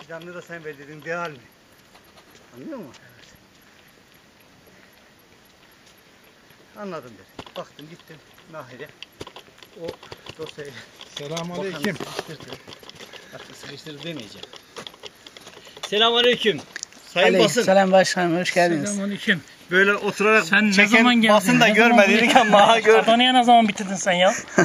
Fidanlığı da sen ver dedin, değil mi? Anlıyor musun? Evet. Anladım dedi. Baktım gittim Nahir'e. O dosyayı... Selamünaleyküm. Artık sıkıştırdı demeyeceğim. Selamünaleyküm. Sayın basın. Selam başkanım, hoş geldiniz. Selamünaleyküm. Böyle oturarak Sen ne çeken zaman geldin? basın da Ne zaman görmedik ama gördüm. Adana'ya ne zaman bitirdin sen ya?